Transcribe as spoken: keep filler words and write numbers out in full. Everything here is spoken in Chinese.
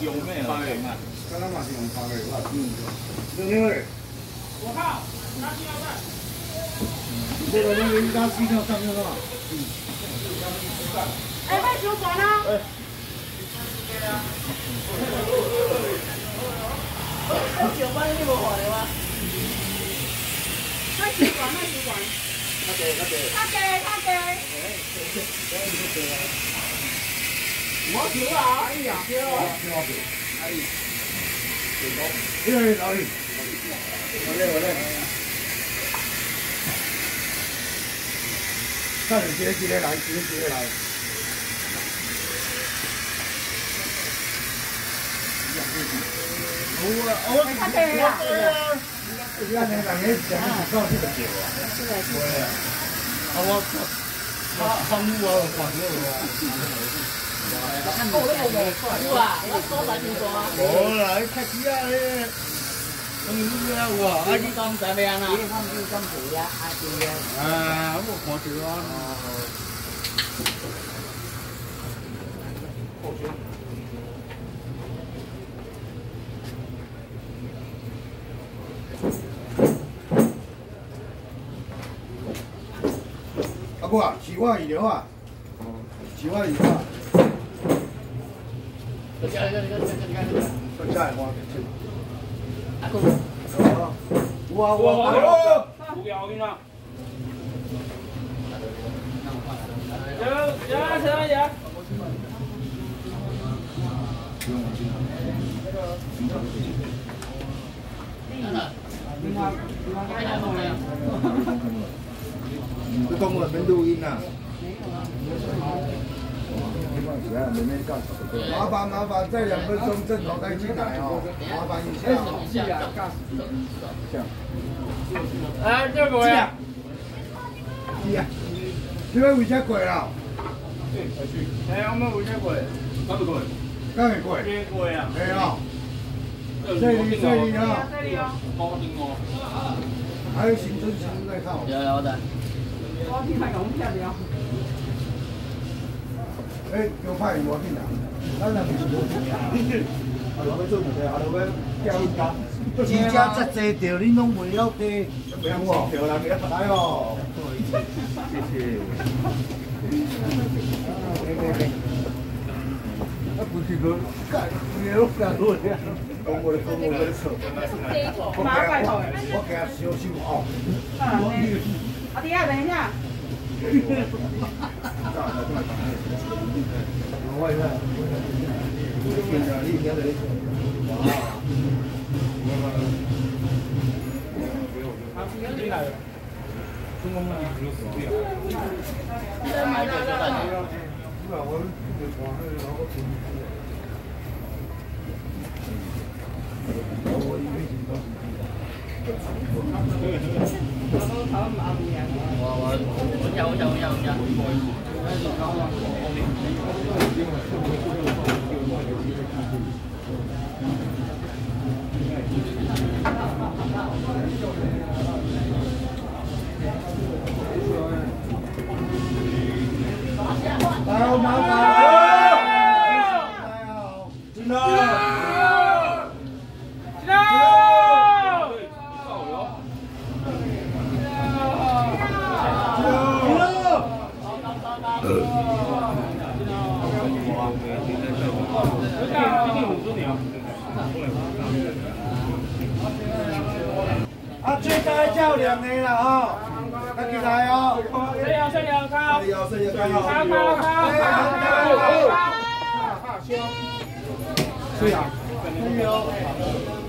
有咩八月嘛？ 刚刚嘛是用八月，我嗯，六六月。 我靠，拿鸡腰带。 这个那个一张鸡条上面了嘛？嗯。 哎，卖酒馆啊！哎。酒馆你无换的吗？卖酒馆，卖酒馆。较低，较低。较低，较低。我酒啊！哎呀，对哦。哎。 哎，老李。我来，我来。看你今天几点来？今天几点来？我我我我。你看那个人讲的是高兴的酒啊。对啊。啊我他他木啊，黄牛啊。 哦，那个无有啊，我所在就多啊。 无啦，你客气啊你。嗯，有啊有啊，啊你讲在咩啊？你看你讲谁呀？啊对呀。 啊，我看到啊。阿哥啊，是我遗留啊，是我遗留啊。 这这这这这这这。 这下我给阿哥。 我我我。 不要紧啦。有有车有。 这公文没录音啊。麻烦麻烦，再两分钟正头再进来哦，麻烦一下。 哎，这个呀。 是啊。你要为啥过啦？ 哎，我们为啥过？哪个过？ 刚会过。 今过啊。 系啊。这里这里啊。 这里哦。 高兴哦。 还有新春新在靠。 有有的。我听太讲骗了。 哎，叫派我去哪？咱那不是无钱啊。啊，落要做物件，啊，落要钓鱼。几家遮济钓，恁拢袂晓地。袂好钓人个，来哦。谢谢。啊，不是个，干，你干干我呀？讲我讲我在错。我惊，我惊小心哦。 阿弟啊，等一下。 我也是，现在你现在你，哇， 他今天进来了，中国那里只有十岁啊。 再买点就来。 不然我们就光那个老个平。我以为是高兴。 我我我要我要我要我要。 来哦，麻烦。来哦，进来。啊，最大较量的啦吼，快起来哦！ 加油加油加油！ 加油加油加油！ 加油加油加油！ 是啊，加油！